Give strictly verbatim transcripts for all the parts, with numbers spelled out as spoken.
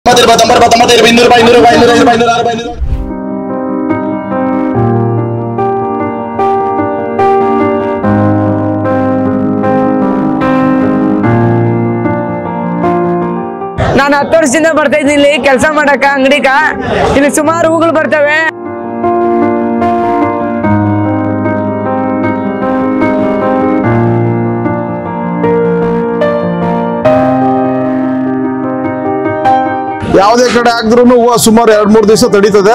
ನಾನು ಹತ್ತು ವರ್ಷದಿಂದ ಬರ್ತಾ ಇದ್ದೀನಿ ಇಲ್ಲಿ ಕೆಲಸ ಮಾಡಕ ಅಂಗಡಿಕ ಇಲ್ಲಿ ಸುಮಾರು ಹೂಗಳು ಬರ್ತವೆ. ಯಾವುದೇ ಕಡೆ ಹಾಕಿದ್ರು ಹೂವು ಸುಮಾರು ಎರಡ್ ಮೂರು ದಿವಸ ತಡೀತದೆ.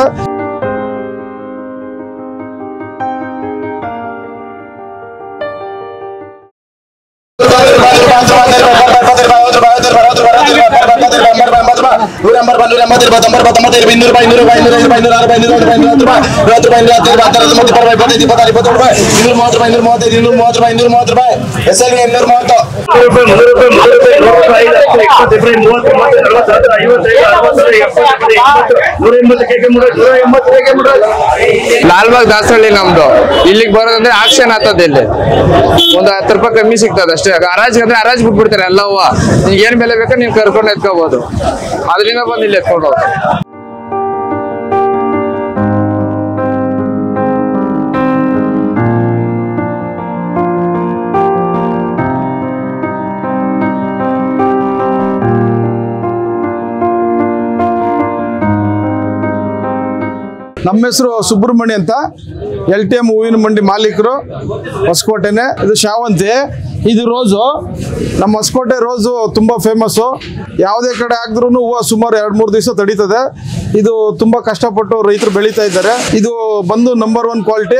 ಲಾಲ್ಬಾಗ್ ದಾಸಹಳ್ಳಿ ನಮ್ದು. ಇಲ್ಲಿಗೆ ಬರೋದಂದ್ರೆ ಆಕ್ಷನ್ ಆಗ್ತದೆ. ಇಲ್ಲಿ ಒಂದು ಹತ್ತು ರೂಪಾಯಿ ಕಮ್ಮಿ ಸಿಗ್ತದೆ ಅಷ್ಟೇ. ಹರಾಜ್ ಅಂದ್ರೆ ಹರಾಜ್ ಬಿಟ್ಬಿಡ್ತಾರೆ ಎಲ್ಲ ಹೂವ. ನಿಮ್ಗೆ ಏನ್ ಬೆಲೆ ಬೇಕೋ ನೀವು ಕರ್ಕೊಂಡು ಎತ್ಕೋಬಹುದು. ಅದರಿಂದ ಬಂದು ಇಲ್ಲಿ ಎತ್ಕೊಂಡು ಹೋಗ್ತಾರೆ. ನಮ್ಮ ಹೆಸರು ಸುಬ್ರಹ್ಮಣ್ಯ ಅಂತ, ಎಲ್ ಟಿ ಎಂ ಹೂವಿನ ಮಂಡಿ ಮಾಲೀಕರು, ಹೊಸಕೋಟೆನೆ. ಇದು ಶಾವಂತಿ, ಇದು ರೋಸು. ನಮ್ಮ ಹೊಸಕೋಟೆ ರೋಸು ತುಂಬ ಫೇಮಸ್ಸು. ಯಾವುದೇ ಕಡೆ ಹಾಕಿದ್ರೂ ಹೂವು ಸುಮಾರು ಎರಡು ಮೂರು ದಿವಸ ತಡೀತದೆ. ಇದು ತುಂಬ ಕಷ್ಟಪಟ್ಟು ರೈತರು ಬೆಳೀತಾ ಇದ್ದಾರೆ. ಇದು ಬಂದು ನಂಬರ್ ಒನ್ ಕ್ವಾಲಿಟಿ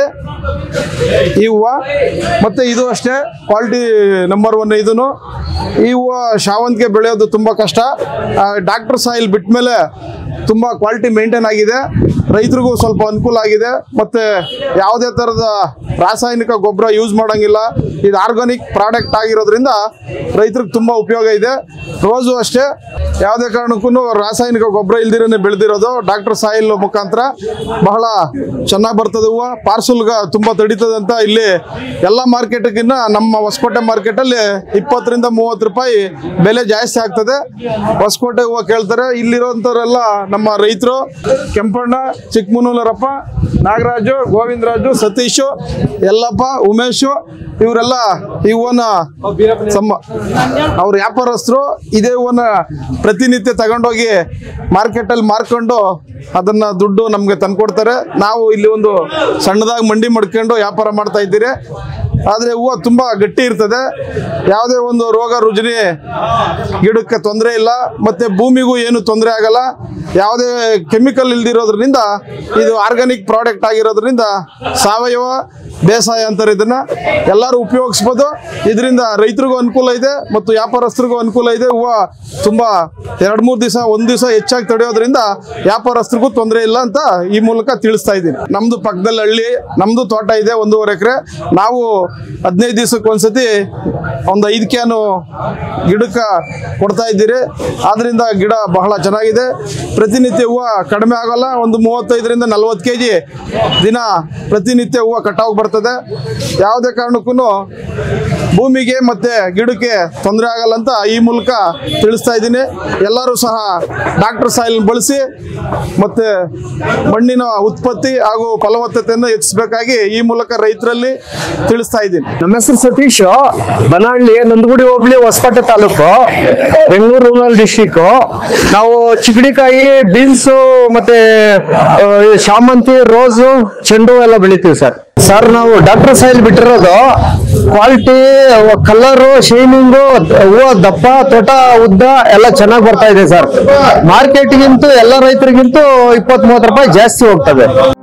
ಈ ಹೂವು. ಮತ್ತು ಇದು ಅಷ್ಟೇ ಕ್ವಾಲಿಟಿ ನಂಬರ್ ಒನ್. ಇದೂ ಈ ಹೂವು ಶಾವಂತಿಗೆ ಬೆಳೆಯೋದು ತುಂಬ ಕಷ್ಟ. ಡಾಕ್ಟರ್ ಸಾಯಿಲ್ ಬಿಟ್ಟ ಮೇಲೆ ತುಂಬ ಕ್ವಾಲಿಟಿ ಮೇಂಟೈನ್ ಆಗಿದೆ. ರೈತರಿಗೂ ಸ್ವಲ್ಪ ಅನುಕೂಲ ಆಗಿದೆ. ಮತ್ತು ಯಾವುದೇ ಥರದ ರಾಸಾಯನಿಕ ಗೊಬ್ಬರ ಯೂಸ್ ಮಾಡೋಂಗಿಲ್ಲ. ಇದು ಆರ್ಗಾನಿಕ್ ಪ್ರಾಡಕ್ಟ್ ಆಗಿರೋದ್ರಿಂದ ರೈತರಿಗೆ ತುಂಬ ಉಪಯೋಗ ಇದೆ. ರೋಸು ಅಷ್ಟೇ ಯಾವುದೇ ಕಾರಣಕ್ಕೂ ರಾಸಾಯನಿಕ ಗೊಬ್ಬರ ಇಲ್ದಿರೇ ಬೆಳೆದಿರೋದು. ಡಾಕ್ಟರ್ ಸಾಯಿಲ್ ಮುಖಾಂತರ ಬಹಳ ಚೆನ್ನಾಗಿ ಬರ್ತದೆ ಹೂವು. ಪಾರ್ಸಲ್ಗೆ ತುಂಬ ತಡೀತದೆ ಅಂತ ಇಲ್ಲಿ ಎಲ್ಲ ಮಾರ್ಕೆಟ್ಗಿನ್ನ ನಮ್ಮ ಹೊಸಕೋಟೆ ಮಾರ್ಕೆಟಲ್ಲಿ ಇಪ್ಪತ್ತರಿಂದ ಮೂವತ್ತು ರೂಪಾಯಿ ಬೆಲೆ ಜಾಸ್ತಿ ಆಗ್ತದೆ. ಹೊಸಕೋಟೆ ಹೂವು ಕೇಳ್ತಾರೆ. ಇಲ್ಲಿರೋಂಥವರೆಲ್ಲ ನಮ್ಮ ರೈತರು. ಕೆಂಪಣ್ಣ, ಚಿಕ್ಕಮನೂರಪ್ಪ, ನಾಗರಾಜು, ಗೋವಿಂದರಾಜು, ಸತೀಶು, ಯಲ್ಲಪ್ಪ, ಉಮೇಶು ಇವರೆಲ್ಲ ಈ ಹೂವನ್ನ ಸಮ್ಮ ಅವ್ರ ವ್ಯಾಪಾರಸ್ಥರು. ಇದೇ ಹೂವನ್ನ ಪ್ರತಿನಿತ್ಯ ತಗೊಂಡೋಗಿ ಮಾರ್ಕೆಟಲ್ಲಿ ಮಾರ್ಕೊಂಡು ಅದನ್ನ ದುಡ್ಡು ನಮ್ಗೆ ತಂದ್ಕೊಡ್ತಾರೆ. ನಾವು ಇಲ್ಲಿ ಒಂದು ಸಣ್ಣದಾಗಿ ಮಂಡಿ ಮಾಡ್ಕೊಂಡು ವ್ಯಾಪಾರ ಮಾಡ್ತಾ ಇದ್ದೀರಿ. ಆದರೆ ಹೂವು ತುಂಬ ಗಟ್ಟಿ ಇರ್ತದೆ. ಯಾವುದೇ ಒಂದು ರೋಗ ರುಜಿನ ಗಿಡಕ್ಕೆ ತೊಂದರೆ ಇಲ್ಲ. ಮತ್ತು ಭೂಮಿಗೂ ಏನು ತೊಂದರೆ ಆಗಲ್ಲ. ಯಾವುದೇ ಕೆಮಿಕಲ್ ಇಲ್ದಿರೋದ್ರಿಂದ ಇದು ಆರ್ಗಾನಿಕ್ ಪ್ರಾಡಕ್ಟ್ ಆಗಿರೋದ್ರಿಂದ ಸಾವಯವ ಬೇಸಾಯ ಅಂತಾರೆ. ಇದನ್ನು ಎಲ್ಲರೂ ಉಪಯೋಗಿಸ್ಬೋದು. ಇದರಿಂದ ರೈತರಿಗೂ ಅನುಕೂಲ ಇದೆ ಮತ್ತು ವ್ಯಾಪಾರಸ್ಥರಿಗೂ ಅನುಕೂಲ ಇದೆ. ಹೂವು ತುಂಬ ಎರಡು ಮೂರು ದಿವಸ ಒಂದು ದಿವಸ ಹೆಚ್ಚಾಗಿ ತಡೆಯೋದ್ರಿಂದ ವ್ಯಾಪಾರಸ್ಥರಿಗೂ ತೊಂದರೆ ಇಲ್ಲ ಅಂತ ಈ ಮೂಲಕ ತಿಳಿಸ್ತಾ ಇದ್ದೀನಿ. ನಮ್ಮದು ಪಕ್ಕದಲ್ಲಿ ಹಳ್ಳಿ, ನಮ್ಮದು ತೋಟ ಇದೆ ಒಂದೂವರೆ ಎಕರೆ. ನಾವು ಹದಿನೈದು ದಿವಸಕ್ಕೆ ಒಂದ್ಸತಿ ಒಂದು ಐದು ಕ್ಯಾನು ಗಿಡಕ್ಕೆ ಕೊಡ್ತಾ ಇದ್ದೀರಿ. ಆದ್ದರಿಂದ ಗಿಡ ಬಹಳ ಚೆನ್ನಾಗಿದೆ. ಪ್ರತಿನಿತ್ಯ ಹೂವು ಕಡಿಮೆ ಆಗೋಲ್ಲ. ಒಂದು ಮೂವತ್ತೈದರಿಂದ ನಲ್ವತ್ತು ಕೆ ಜಿ ದಿನ ಪ್ರತಿನಿತ್ಯ ಹೂವು ಕಟಾವು ಬರ್ತದೆ. ಯಾವುದೇ ಕಾರಣಕ್ಕೂ ಭೂಮಿಗೆ ಮತ್ತು ಗಿಡಕ್ಕೆ ತೊಂದರೆ ಆಗಲ್ಲ ಅಂತ ಈ ಮೂಲಕ ತಿಳಿಸ್ತಾ ಇದ್ದೀನಿ. ಎಲ್ಲರೂ ಸಹ ಡಾಕ್ಟರ್ ಸಾಯಿಲ್ ಬಳಸಿ ಮತ್ತು ಮಣ್ಣಿನ ಉತ್ಪತ್ತಿ ಹಾಗೂ ಫಲವತ್ತತೆಯನ್ನು ಹೆಚ್ಚಿಸಬೇಕಾಗಿ ಈ ಮೂಲಕ ರೈತರಲ್ಲಿ ತಿಳಿಸ್ತಾ ಇದ್ದೀನಿ. ನಮ್ಮ ಹೆಸರು ಸತೀಶ್, ಬನಹಳ್ಳಿ, ನಂದಗುಡಿ ಹೋಬಳಿ, ಹೊಸಕೋಟೆ ತಾಲೂಕು, ಬೆಂಗಳೂರು ರೂರಲ್ ಡಿಸ್ಟಿಕ್. ನಾವು ಚಿಕ್ಕಡಿಕಾಯಿ, ಬೀನ್ಸು ಮತ್ತೆ ಶಾಮಂತಿ, ರೋಸು, ಚೆಂಡು ಎಲ್ಲ ಬೆಳಿತೀವಿ ಸರ್. ಸರ್ ನಾವು ಡಾಕ್ಟರ್ ಸಾಯಿಲ್ ಬಿಟ್ಟಿರೋದು ಕ್ವಾಲಿಟಿ, ಕಲರು, ಶೈನಿಂಗು, ಹೂವು ದಪ್ಪ, ತೋಟ ಉದ್ದ ಎಲ್ಲ ಚೆನ್ನಾಗಿ ಬರ್ತಾ ಇದೆ ಸರ್. ಮಾರ್ಕೆಟ್ಗಿಂತೂ ಎಲ್ಲ ರೈತರಿಗಿಂತೂ ಇಪ್ಪತ್ತ್ ಮೂವತ್ತು ರೂಪಾಯಿ ಜಾಸ್ತಿ ಹೋಗ್ತದೆ.